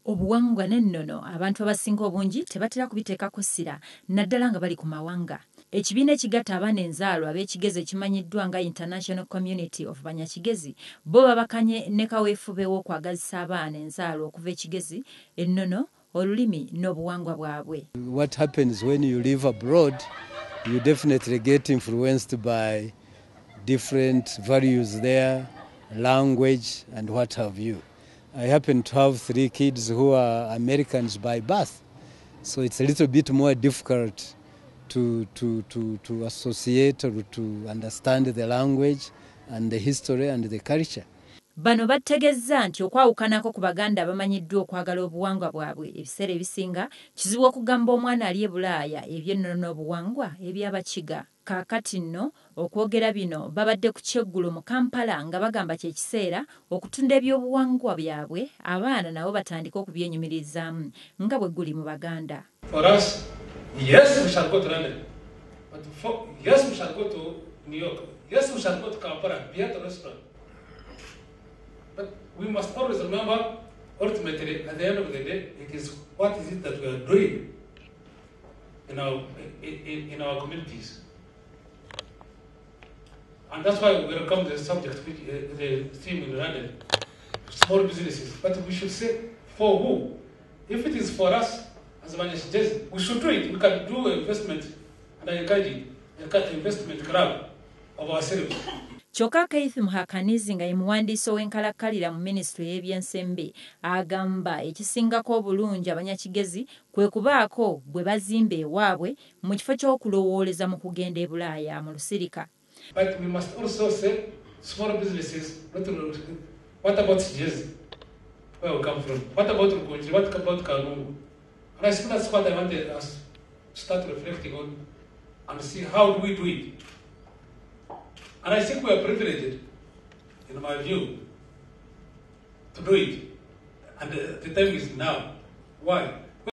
Obuwangwa n'ennono abantu abasinga obungi tebatera kubiteekako ssira naddala nga bali ku mawanga. Ekibiina ekigatta abaana enzaalwa ab'ekigezi ekimanyiddwa nga International Community of Banyakigezi bo babakanye ne kaweefube w'okwagazisa abaana enzaalwa okuva ekigezi, ennono, olulimi n'obuwangwa bwabwe. What happens when you live abroad, you definitely get influenced by different values there, language and what have you. I happen to have 3 kids who are Americans by birth, so it's a little bit more difficult to associate or to understand the language and the history and the culture. Bano bategezza nti okwawukanako ku Baganda abamanyiddwa okwagala obuwangwa bwabwe ebiseera ebisinga kizibu okugamba omwana ali e Bulaaya eby'ennono n'obuwangwa eby'Abakiga. Kaakati nno okwogera bino babadde ku kyeggulo mu Kampala nga bagamba kye kiseera okutunda ebyobuwangwa byabwe abaana nabo batandika okubyenyumirizaamu nga bwe guli mu Baganda. For us, yes, we shall go to London. But yes, we shall go to New York. Yes, we shall go to Kampala, be at a restaurant. But we must always remember, ultimately, at the end of the day, it is what is it that we are doing in our communities. And that's why we welcome the subject, the theme in London, small businesses. But we should say, for who? If it is for us, as Banyakigezi, we should do it. We can do investment, and I encourage an investment club of ourselves. Kyokka Keith Muhakanizi nga ye muwandiisi ow'enkalakkalira mu minisitule y'ebyensembe agamba ekisingako obulungi Abanyakigezi kwe kubaako bwe bazimba ewaabwe mu kifo ky'okulowooleza mu kugenda e Bulaaya mu lusirika. But we must also say small businesses, what about Kigezi, where we come from? What about Rugunji? What about Kanungu? And I think that's what I wanted us to start reflecting on and see how do we do it. And I think we are privileged, in my view, to do it. And the time is now. Why?